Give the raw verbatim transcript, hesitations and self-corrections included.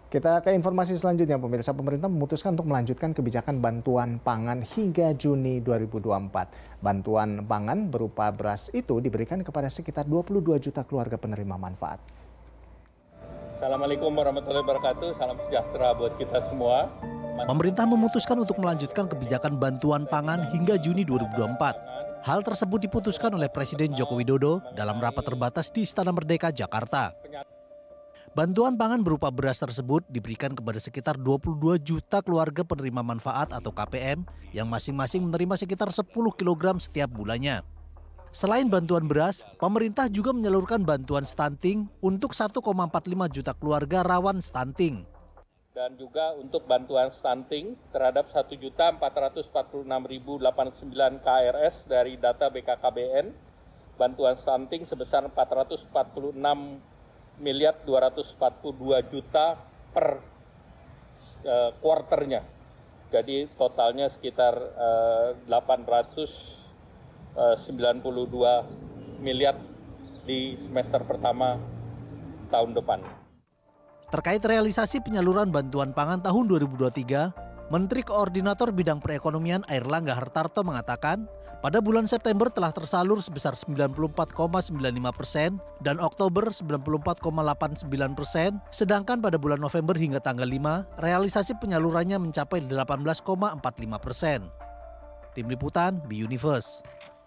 Kita ke informasi selanjutnya, pemirsa. Pemerintah memutuskan untuk melanjutkan kebijakan bantuan pangan hingga Juni dua ribu dua puluh empat. Bantuan pangan berupa beras itu diberikan kepada sekitar dua puluh dua juta keluarga penerima manfaat. Assalamualaikum warahmatullahi wabarakatuh, salam sejahtera buat kita semua. Pemerintah memutuskan untuk melanjutkan kebijakan bantuan pangan hingga Juni dua ribu dua puluh empat. Hal tersebut diputuskan oleh Presiden Joko Widodo dalam rapat terbatas di Istana Merdeka, Jakarta. Bantuan pangan berupa beras tersebut diberikan kepada sekitar dua puluh dua juta keluarga penerima manfaat atau K P M yang masing-masing menerima sekitar sepuluh kilogram setiap bulannya. Selain bantuan beras, pemerintah juga menyalurkan bantuan stunting untuk satu koma empat lima juta keluarga rawan stunting. Dan juga untuk bantuan stunting terhadap satu juta empat ratus empat puluh enam ribu delapan puluh sembilan K R S dari data B K K B N, bantuan stunting sebesar empat ratus empat puluh enam miliar dua ratus empat puluh dua juta per uh, kuarternya. Jadi totalnya sekitar uh, delapan ratus sembilan puluh dua miliar di semester pertama tahun depan. Terkait realisasi penyaluran bantuan pangan tahun dua ribu dua puluh tiga, Menteri Koordinator Bidang Perekonomian Airlangga Hartarto mengatakan, pada bulan September telah tersalur sebesar sembilan puluh empat koma sembilan lima persen dan Oktober sembilan puluh empat koma delapan sembilan persen, sedangkan pada bulan November hingga tanggal lima, realisasi penyalurannya mencapai delapan belas koma empat lima persen. Tim Liputan, B Universe.